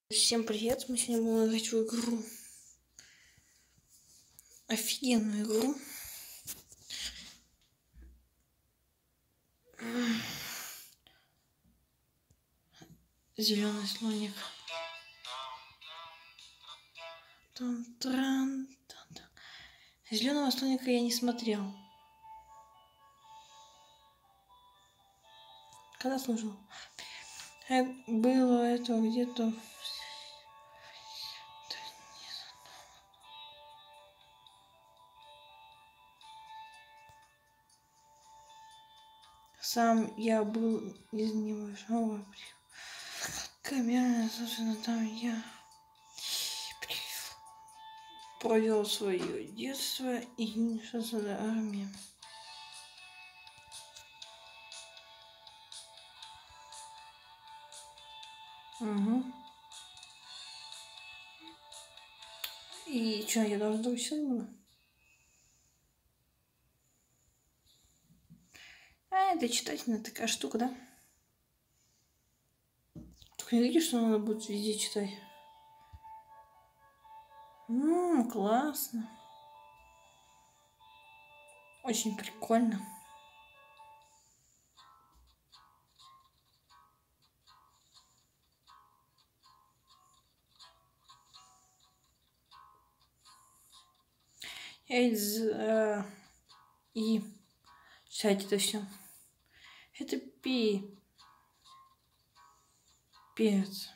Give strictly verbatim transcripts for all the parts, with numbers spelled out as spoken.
Всем привет! Мы сегодня будем играть в игру. Офигенную игру. Зеленый слоник. Зеленого слоника я не смотрел. Когда слушал? Было это где-то. Сам я был из небольшого камеры, собственно, там я провел свое детство и юношество до армии. Угу. И что, я должен дочитать буду? А, это читательная такая штука, да? Только не видишь, что надо будет везде читать? Ммм, классно. Очень прикольно. Из, э, и читать это все. Это пи. Пец.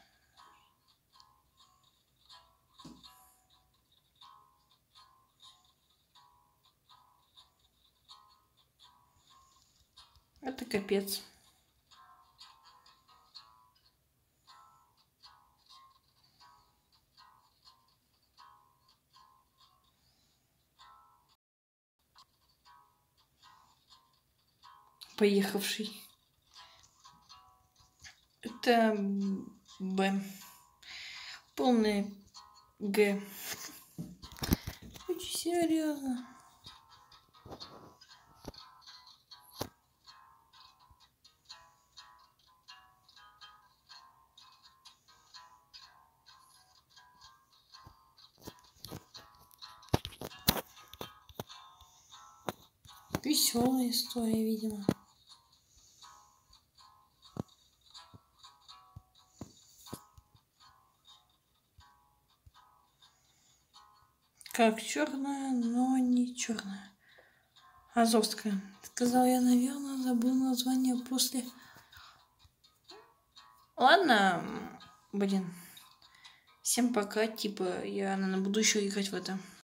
Это капец. Поехавший. Это Б. Полное Г. Очень серьезно. Веселая история, видимо. Как черная, но не черная. Азовская. Сказал я, наверное, забыл название после. Ладно, блин. Всем пока. Типа, я, наверное, буду еще играть в это.